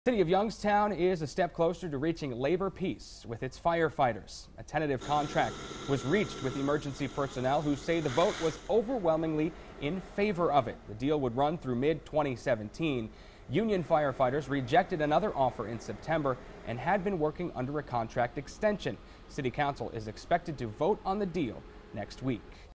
The city of Youngstown is a step closer to reaching labor peace with its firefighters. A tentative contract was reached with emergency personnel who say the vote was overwhelmingly in favor of it. The deal would run through mid-2017. Union firefighters rejected another offer in September and had been working under a contract extension. City Council is expected to vote on the deal next week.